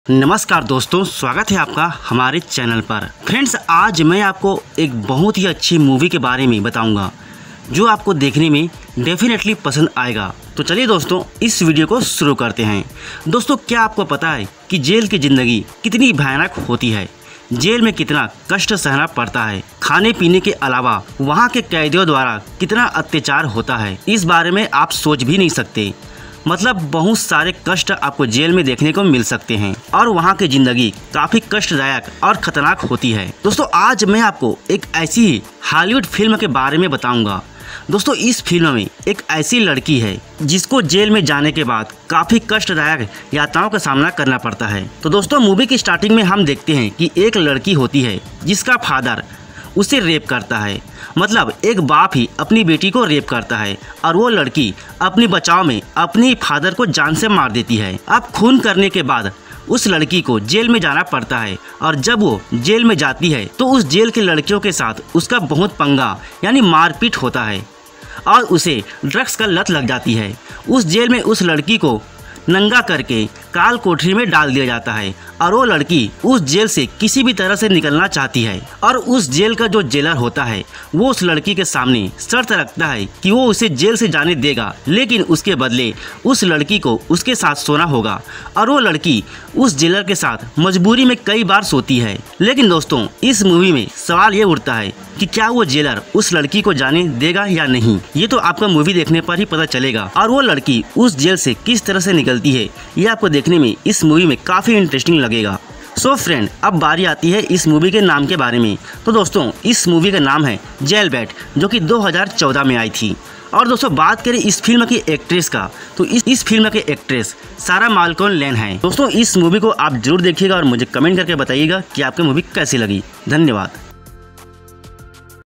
नमस्कार दोस्तों, स्वागत है आपका हमारे चैनल पर। फ्रेंड्स, आज मैं आपको एक बहुत ही अच्छी मूवी के बारे में बताऊंगा जो आपको देखने में डेफिनेटली पसंद आएगा। तो चलिए दोस्तों, इस वीडियो को शुरू करते हैं। दोस्तों, क्या आपको पता है कि जेल की ज़िंदगी कितनी भयानक होती है? जेल में कितना कष्ट सहना पड़ता है, खाने पीने के अलावा वहाँ के कैदियों द्वारा कितना अत्याचार होता है, इस बारे में आप सोच भी नहीं सकते। मतलब बहुत सारे कष्ट आपको जेल में देखने को मिल सकते हैं और वहाँ की जिंदगी काफी कष्टदायक और खतरनाक होती है। दोस्तों, आज मैं आपको एक ऐसी हॉलीवुड फिल्म के बारे में बताऊंगा। दोस्तों, इस फिल्म में एक ऐसी लड़की है जिसको जेल में जाने के बाद काफी कष्टदायक यातनाओं का सामना करना पड़ता है। तो दोस्तों, मूवी की स्टार्टिंग में हम देखते हैं कि एक लड़की होती है जिसका फादर उसे रेप करता है। मतलब एक बाप ही अपनी बेटी को रेप करता है और वो लड़की अपने बचाव में अपने फादर को जान से मार देती है। अब खून करने के बाद उस लड़की को जेल में जाना पड़ता है और जब वो जेल में जाती है तो उस जेल के लड़कियों के साथ उसका बहुत पंगा यानी मारपीट होता है और उसे ड्रग्स का लत लग जाती है। उस जेल में उस लड़की को नंगा करके काल कोठरी में डाल दिया जाता है और वो लड़की उस जेल से किसी भी तरह से निकलना चाहती है और उस जेल का जो जेलर होता है वो उस लड़की के सामने शर्त रखता है कि वो उसे जेल से जाने देगा, लेकिन उसके बदले उस लड़की को उसके साथ सोना होगा। और वो लड़की उस जेलर के साथ मजबूरी में कई बार सोती है। लेकिन दोस्तों, इस मूवी में सवाल ये उठता है कि क्या वो जेलर उस लड़की को जाने देगा या नहीं। ये तो आपका मूवी देखने पर ही पता चलेगा। और वो लड़की उस जेल से किस तरह से निकलती है ये आपको देखने में इस मूवी में काफी इंटरेस्टिंग लगेगा। सो फ्रेंड, अब बारी आती है इस मूवी के नाम के बारे में। तो दोस्तों, इस मूवी का नाम है जेलबैट, जो कि 2014 में आई थी। और दोस्तों, बात करें इस फिल्म की एक्ट्रेस का, तो इस फिल्म के एक्ट्रेस सारा माल्कोन लेन है। दोस्तों, इस मूवी को आप जरूर देखिएगा और मुझे कमेंट करके बताइएगा कि आपको मूवी कैसी लगी। धन्यवाद।